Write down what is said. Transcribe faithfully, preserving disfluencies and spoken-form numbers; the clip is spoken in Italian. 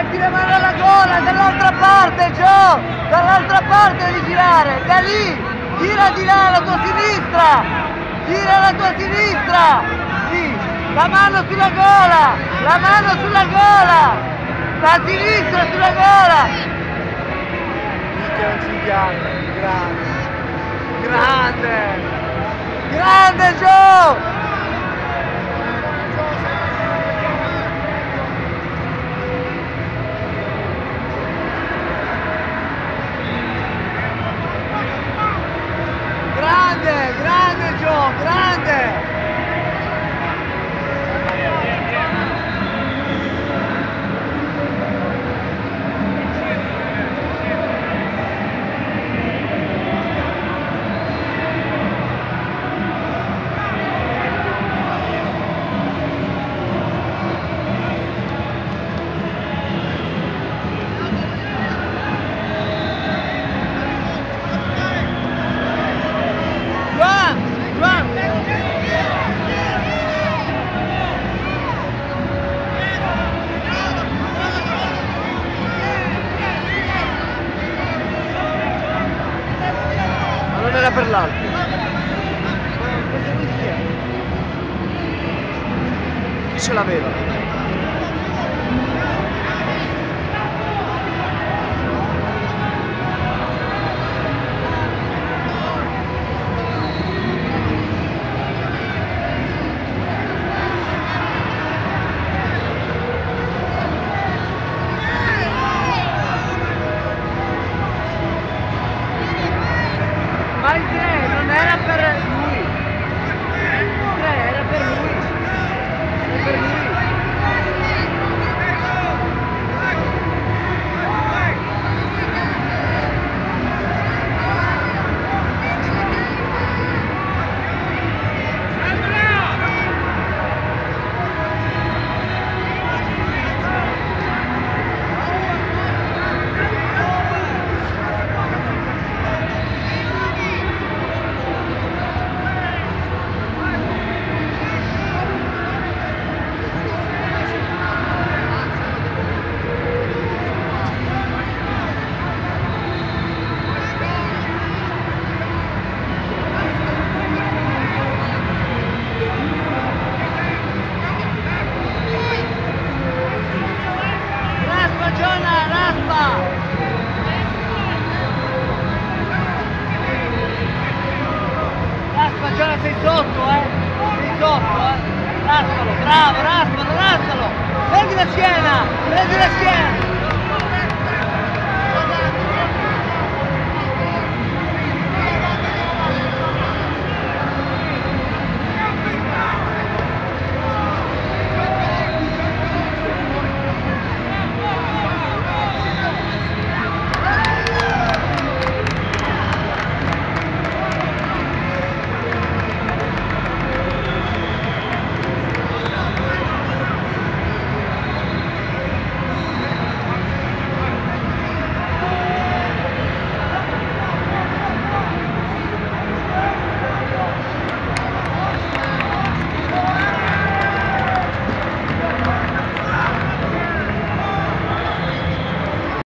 metti le mani alla gola, dall'altra parte, Gio! Dall'altra parte devi girare, da lì! Gira di là, alla tua sinistra! Gira alla tua sinistra! Sì, la mano sulla gola! La mano sulla gola! La sinistra sulla gola! Grande! Grande! Grande Gio! Grande, grande Gio, grande! Non era per l'altro. Chi ce l'aveva? Ma il tre non era per lui, il tre era per lui, era per lui. Già sei sotto, eh! Sei sotto, eh! Raspalo, bravo, raspalo, raspalo! Prendi la schiena! Prendi la schiena!